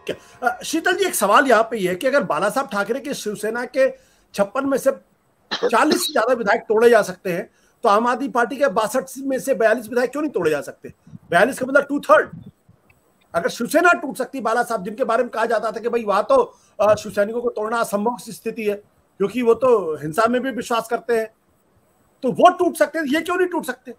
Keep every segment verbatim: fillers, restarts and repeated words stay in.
क्या शीतल जी, एक सवाल यहाँ पे ये है कि अगर बाला साहब ठाकरे के शिवसेना के छप्पन में से चालीस से ज्यादा विधायक तोड़े जा सकते हैं, तो आम आदमी पार्टी के बासठ में से बयालीस विधायक क्यों नहीं तोड़े जा सकते? बयालीस का मतलब टू थर्ड। अगर शिवसेना टूट सकती, बाला साहब जिनके बारे में कहा जाता था कि भाई वहां तो शिवसैनिकों को तोड़ना असंभव स्थिति है क्योंकि वो तो हिंसा में भी विश्वास करते हैं, तो वो टूट सकते हैं, ये क्यों नहीं टूट सकते?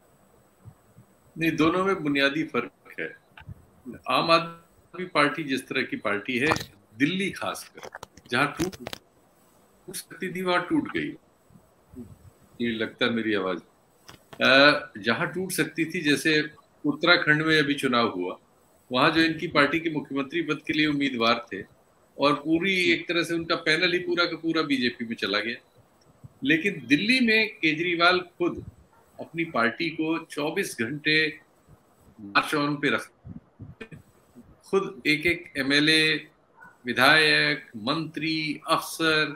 नहीं, दोनों में बुनियादी फर्क है। आम आदमी पार्टी जिस तरह की पार्टी है, दिल्ली खासकर जहां टूट सकती थी वहां टूट गई, ये लगता है मेरी आवाज, जहां टूट सकती थी, जैसे उत्तराखंड में अभी चुनाव हुआ, वहां जो इनकी पार्टी के मुख्यमंत्री पद के लिए उम्मीदवार थे और पूरी एक तरह से उनका पैनल ही पूरा का पूरा बीजेपी में चला गया। लेकिन दिल्ली में केजरीवाल खुद अपनी पार्टी को चौबीस घंटे मार्च ऑन पे रख, खुद एक एक एमएलए, विधायक, मंत्री, अफसर,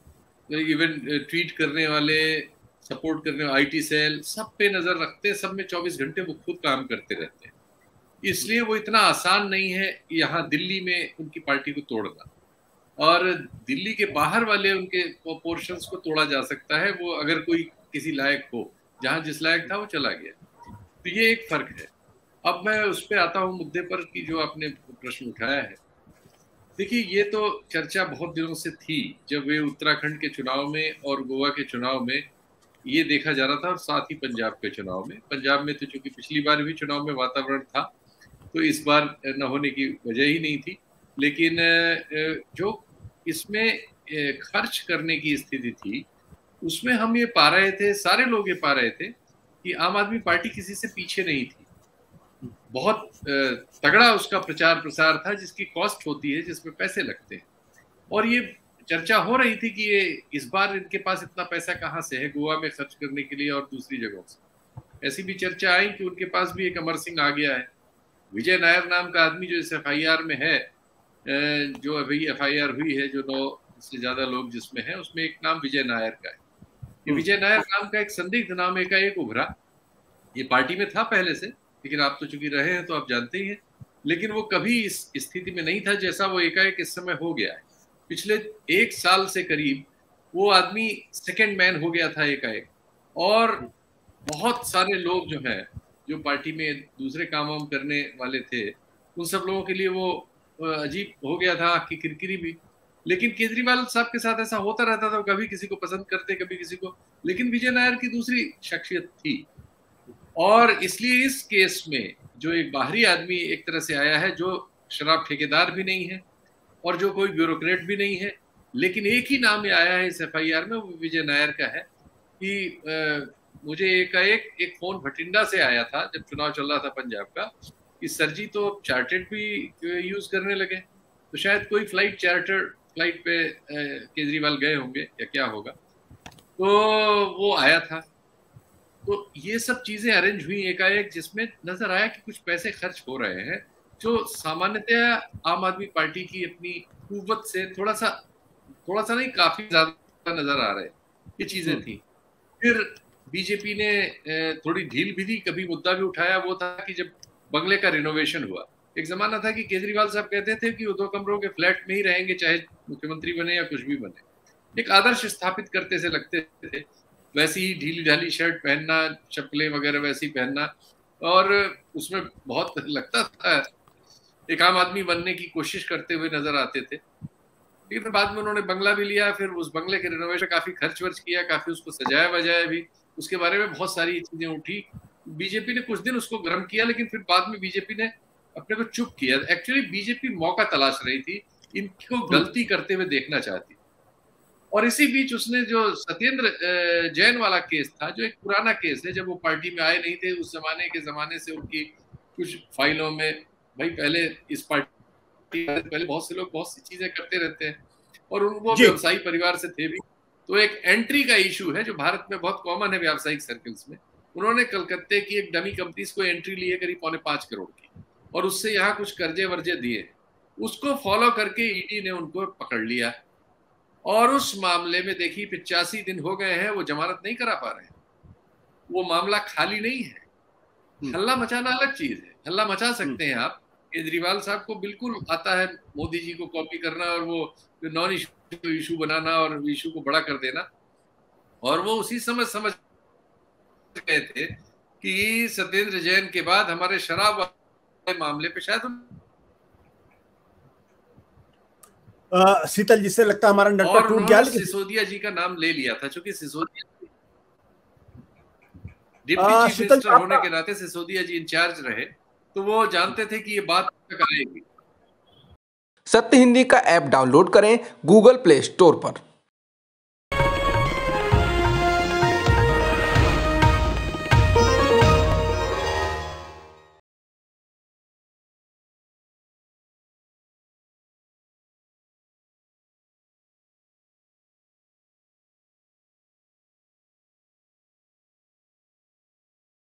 इवन ट्वीट करने वाले, सपोर्ट करने वाले, आईटी सेल, सब पे नजर रखते, सब में चौबीस घंटे वो खुद काम करते रहते हैं। इसलिए वो इतना आसान नहीं है यहाँ दिल्ली में उनकी पार्टी को तोड़ना, और दिल्ली के बाहर वाले उनके पोर्शंस को तोड़ा जा सकता है, वो अगर कोई किसी लायक हो, जहां जिस लायक था वो चला गया। तो ये एक फर्क है। अब मैं उस पर आता हूँ मुद्दे पर कि जो आपने प्रश्न उठाया है। देखिए, ये तो चर्चा बहुत दिनों से थी, जब वे उत्तराखंड के चुनाव में और गोवा के चुनाव में ये देखा जा रहा था, और साथ ही पंजाब के चुनाव में। पंजाब में तो चूंकि पिछली बार भी चुनाव में वातावरण था, तो इस बार न होने की वजह ही नहीं थी। लेकिन जो इसमें खर्च करने की स्थिति थी, उसमें हम ये पा रहे थे, सारे लोग ये पा रहे थे कि आम आदमी पार्टी किसी से पीछे नहीं थी। बहुत तगड़ा उसका प्रचार प्रसार था, जिसकी कॉस्ट होती है, जिसमें पैसे लगते हैं। और ये चर्चा हो रही थी कि ये इस बार इनके पास इतना पैसा कहाँ से है गोवा में खर्च करने के लिए और दूसरी जगहों से। ऐसी भी चर्चा आई कि उनके पास भी एक अमर सिंह आ गया है, विजय नायर नाम का आदमी जो इस एफ आई आर में है, जो अभी एफ आई आर हुई है, जो नौ से ज्यादा लोग जिसमें है, उसमें एक नाम विजय नायर का है। ये विजय नायर नाम का एक संदिग्ध नाम एकाएक उभरा। ये पार्टी में था पहले से, लेकिन आप तो चूंकि रहे हैं तो आप जानते ही हैं। लेकिन वो कभी इस स्थिति में नहीं था जैसा वो एकाएक इस समय हो गया है। पिछले एक साल से करीब वो आदमी सेकंड मैन हो गया था एकाएक, और बहुत सारे लोग जो हैं, जो पार्टी में दूसरे काम वाम करने वाले थे, उन सब लोगों के लिए वो अजीब हो गया था कि किरकिरी भी। लेकिन केजरीवाल साहब के साथ ऐसा होता रहता था, कभी किसी को पसंद करते, कभी किसी को। लेकिन विजय नायर की दूसरी शख्सियत थी, और इसलिए इस केस में जो एक बाहरी आदमी एक तरह से आया है, जो शराब ठेकेदार भी नहीं है और जो कोई ब्यूरोक्रेट भी नहीं है, लेकिन एक ही नाम आया है इस एफ आई आर में, वो विजय नायर का है। कि आ, मुझे एक एक एक फोन भटिंडा से आया था जब चुनाव चल रहा था पंजाब का, कि सर जी तो चार्टर्ड भी यूज करने लगे, तो शायद कोई फ्लाइट चार्टर्ड फ्लाइट पे केजरीवाल गए होंगे या क्या होगा, तो वो आया था। तो ये सब चीजें अरेंज हुई एकाएक, जिसमें नजर आया कि कुछ पैसे खर्च हो रहे हैं, जो सामान्यतया आम आदमी पार्टी की अपनी कुव्वत से थोड़ा सा थोड़ा सा नहीं काफी ज्यादा नजर आ रहे, ये चीजें थी। फिर बीजेपी ने थोड़ी ढील भी दी, कभी मुद्दा भी उठाया, वो था कि जब बंगले का रिनोवेशन हुआ, एक जमाना था कि केजरीवाल साहब कहते थे कि वो दो कमरों के फ्लैट में ही रहेंगे, चाहे मुख्यमंत्री बने या कुछ भी बने। एक आदर्श स्थापित करते से लगते थे, वैसी ही ढीली ढाली शर्ट पहनना, चप्पलें वगैरह वैसी पहनना, और उसमें बहुत लगता था एक आम आदमी बनने की कोशिश करते हुए नजर आते थे। लेकिन बाद में उन्होंने बंगला भी लिया, फिर उस बंगले के रिनोवेशन काफी खर्च वर्च किया, काफी उसको सजाया बजाया भी, उसके बारे में बहुत सारी चीजें उठी। बीजेपी ने कुछ दिन उसको गर्म किया, लेकिन फिर बाद में बीजेपी ने अपने को चुप किया। एक्चुअली बीजेपी मौका तलाश रही थी, इनको गलती करते हुए देखना चाहती। और इसी बीच उसने जो सत्येंद्र जैन वाला केस था, जो एक पुराना केस है, जब वो पार्टी में आए नहीं थे, उस जमाने के जमाने से उनकी कुछ फाइलों में, भाई पहले इस पार्टी पहले बहुत से लोग बहुत सी चीजें करते रहते हैं, और वो व्यवसायी परिवार से थे भी। तो एक एंट्री का इशू है जो भारत में बहुत कॉमन है व्यावसायिक सर्कल्स में। उन्होंने कलकत्ते की एक डमी कंपनीज को एंट्री ली है करीब पौने पांच करोड़ की, और उससे यहाँ कुछ कर्जे वर्जे दिए, उसको फॉलो करके ईडी ने उनको पकड़ लिया, और उस मामले में देखिए पिचासी दिन हो गए हैं, वो जमानत नहीं करा पा रहे हैं। वो मामला खाली नहीं है। हल्ला मचाना अलग चीज है, हल्ला मचा सकते हैं आप, केजरीवाल साहब को बिल्कुल आता है मोदी जी को कॉपी करना और वो नॉन इशू इशू बनाना और इशू को बड़ा कर देना। और वो उसी समय समझ गए थे कि सत्येंद्र जैन के बाद हमारे शराब वाले मामले पे शायद आ, शीतल जी से लगता है हमारा नेटवर्क टूट गया। लेकिन सिसोदिया जी का नाम ले लिया था, क्योंकि सिसोदिया डिप्टी चीफ मिनिस्टर होने के नाते सिसोदिया जी इंचार्ज रहे, तो वो जानते थे कि ये बात तक आएगी। सत्य हिंदी का ऐप डाउनलोड करें गूगल प्ले स्टोर पर।